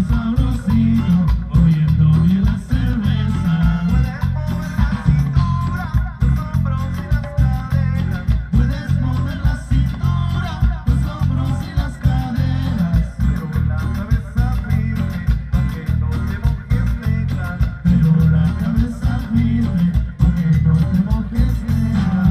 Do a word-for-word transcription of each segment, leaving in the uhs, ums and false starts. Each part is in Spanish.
sabrosito, oyendo bien la cerveza. Puedes mover la cintura, los hombros y las caderas. Puedes mover la cintura, Pero la cabeza firme, para que no te mojes negra.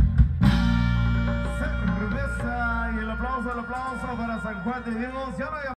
cerveza y el aplauso, el aplauso para San Juan de Dios. Ya no hay